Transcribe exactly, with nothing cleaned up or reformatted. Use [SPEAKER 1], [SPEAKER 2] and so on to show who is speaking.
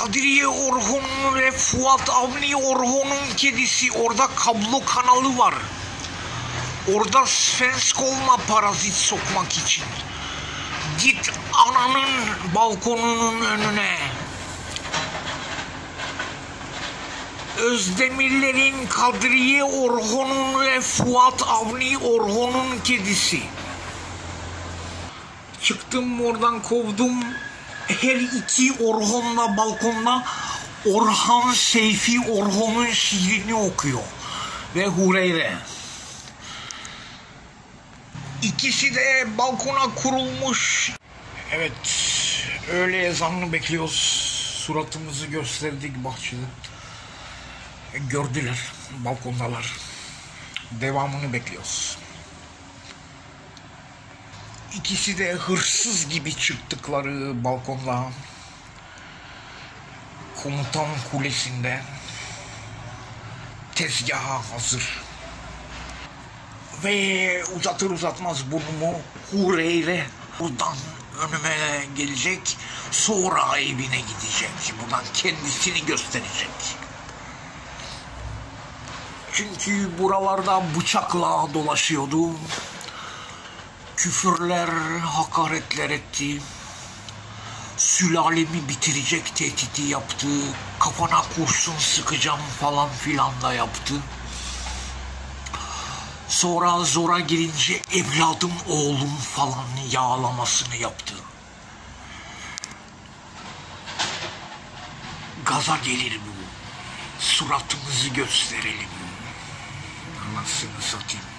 [SPEAKER 1] Kadriye Orhun ve Fuat Avni Orhun'un kedisi. Orada kablo kanalı var. Orada svensk olma parazit sokmak için. Git ananın balkonunun önüne. Özdemirlerin Kadriye Orhun'un ve Fuat Avni Orhun'un kedisi. Çıktım oradan, kovdum. Her iki Orhun'la balkonda Orhan Seyfi Orhun'un şiirini okuyor. Ve Hureyre. İkisi de balkona kurulmuş. Evet, öğle ezanını bekliyoruz. Suratımızı gösterdik bahçede. Gördüler, balkondalar. Devamını bekliyoruz. İkisi de hırsız gibi çıktıkları balkonda. Komutan kulesinde. Tezgaha hazır. Ve uzatır uzatmaz burnumu Hureyre buradan önüme gelecek. Sonra evine gidecek. Buradan kendisini gösterecek. Çünkü buralarda bıçakla dolaşıyordu. Küfürler, hakaretler etti. Sülalemi bitirecek tehdidi yaptı. Kafana kurşun sıkacağım falan filan da yaptı. Sonra zora girince evladım, oğlum falan yağlamasını yaptı. Gaza gelir bu. Suratımızı gösterelim. Anasını satayım.